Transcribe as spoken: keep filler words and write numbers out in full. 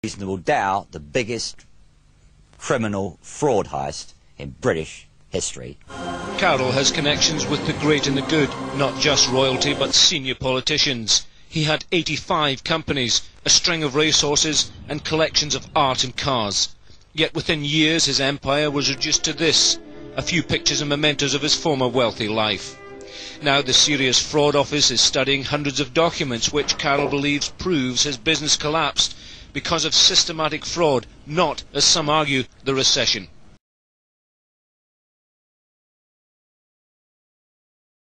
reasonable doubt the biggest criminal fraud heist in British history. Carroll has connections with the great and the good, not just royalty but senior politicians. He had eighty-five companies, a string of racehorses and collections of art and cars. Yet within years his empire was reduced to this, a few pictures and mementos of his former wealthy life. Now the Serious Fraud Office is studying hundreds of documents which Carroll believes proves his business collapsed because of systematic fraud, not, as some argue, the recession.